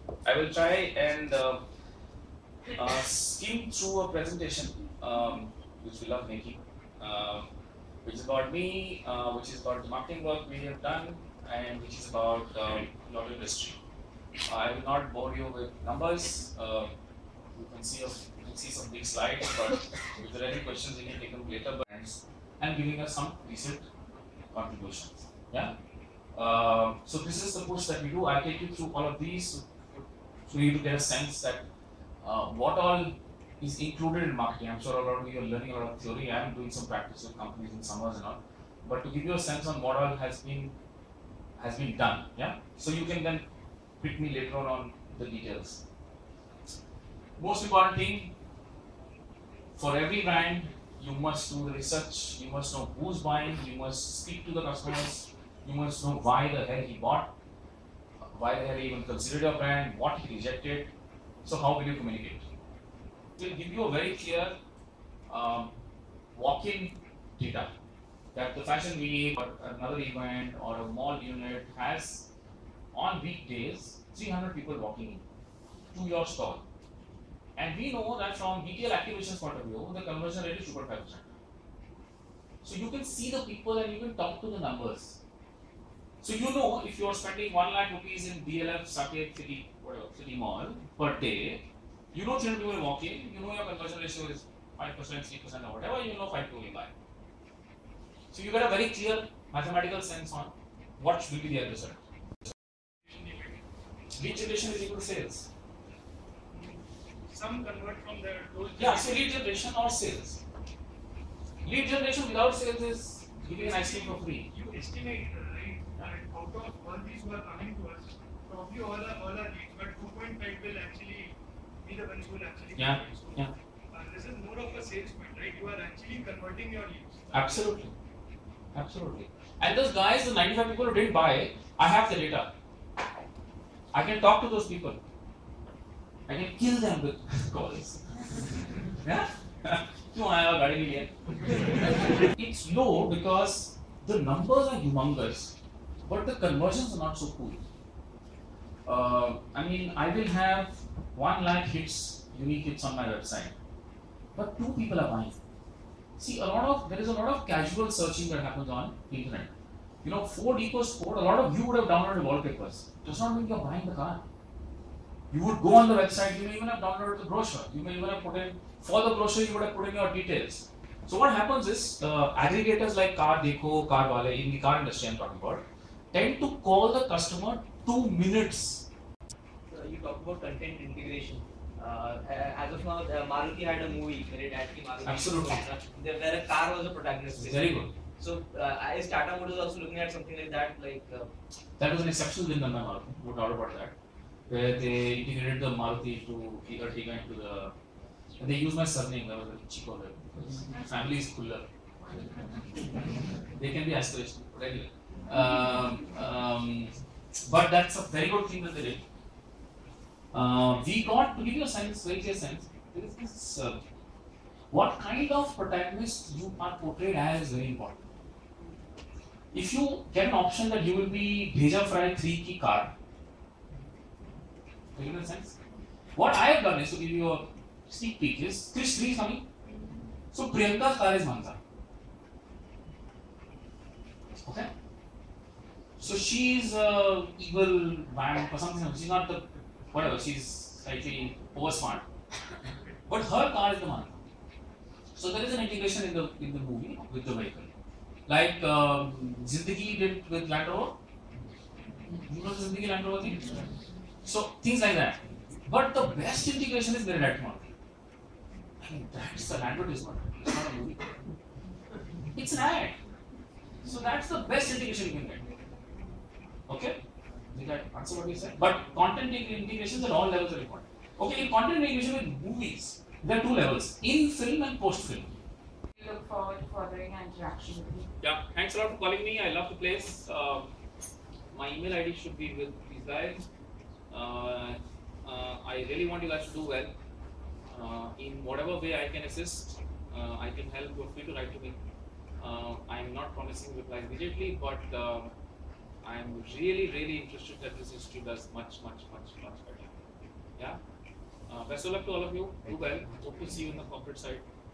I will try and skim through a presentation which we love making, which is about me, which is about the marketing work we have done, and which is about lottery industry. I will not bore you with numbers. You can see some big slides, but if there are any questions, we can take them later. But and giving us some recent contributions. Yeah. So this is the push that we do. I'll take you through all of these so you to get a sense that what all is included in marketing. I'm sure a lot of you are learning a lot of theory. I'm doing some practice with companies in summers and all. But to give you a sense on what all has been done. Yeah. So you can then pick me later on the details. Most important thing, for every brand, you must do the research, you must know who's buying, you must speak to the customers, you must know why the hell he bought, why the hell he even considered your brand, what he rejected. So how will you communicate? We'll give you a very clear walk-in data that the fashion week or another event or a mall unit has on weekdays 300 people walking in to your store. And we know that from BTL activations point of view, the conversion rate is 2.5%. So you can see the people and you can talk to the numbers. So you know if you are spending 1 lakh rupees in DLF, Saket, City Mall per day, you know 300 people walk in, you know your conversion ratio is 5%, 3% or whatever, you know 5 people will buy. So you get a very clear mathematical sense on what will be the end result. Lead generation is equal to sales. Some convert from those. Yeah, so lead generation or sales. Lead generation without sales is giving an ice cream for free. You estimate, right, that out of all these who are coming to us, probably all are leads, but 2.5 will actually be the ones who will actually Yeah, convert. So, yeah. This is more of a sales point, right? You are actually converting your leads. Absolutely. Absolutely. And those guys, the 95 people who didn't buy, I have the data. I can talk to those people. I can kill them with calls. Yeah? It's low because the numbers are humongous, but the conversions are not so cool. I mean, I will have 1 lakh hits, unique hits on my website, but 2 people are buying. See, there is a lot of casual searching that happens on the internet. You know, Ford EcoSport, a lot of you would have downloaded wallpapers. It does not mean you're buying the car. You would go on the website, you may even have downloaded the brochure. You may even have put in, for the brochure, you would have put in your details. So what happens is, aggregators like Car Dekho, Car Wale, in the car industry I'm talking about, tend to call the customer 2 minutes. You talk about content integration. As of now, Maruti had a movie, Maruti. Absolutely. Where a car was a protagonist. Very good. So, is Tata Motors also looking at something like that? That was an exceptional win done by Maruti, no doubt about that. Where they integrated the Maruti to Ertiga into the. And they used my surname, that was a Chico. Family is cooler. They can be aspirational, but anyway. But that's a very good thing that they did. We got, to give you a sense, very clear sense, there is this, what kind of protagonist you are portrayed as is very important. If you get an option that you will be Bheja Fry 3 ki car, do you get a sense? What I have done is to give you a sneak peek is, Krish 3 is coming. So Priyanka's car is Mansa. Okay? So she's evil vamp or something, she's not the whatever, she's slightly over smart. But her car is the Mansa. So there is an integration in the movie with the vehicle. Like Zindagi did with Land Rover. You know the Zindagi Land Rover thing? So things like that. But the best integration is their direct marketing. I mean, that's an advertisement. It's not a movie. It's an ad. So that's the best integration you can get. Okay? Did I answer what you said? But content integrations at all levels are important. Okay, in content integration with movies, there are 2 levels, in film and post film. We look forward to furthering our interaction with you. Yeah, thanks a lot for calling me. I love the place. My email ID should be with these guys. I really want you guys to do well. In whatever way I can assist, I can help. Feel free to write to me. I'm not promising replies immediately, but I'm really interested that this institute does much better. Best of luck to all of you. Do well. Hope to see you in the corporate side.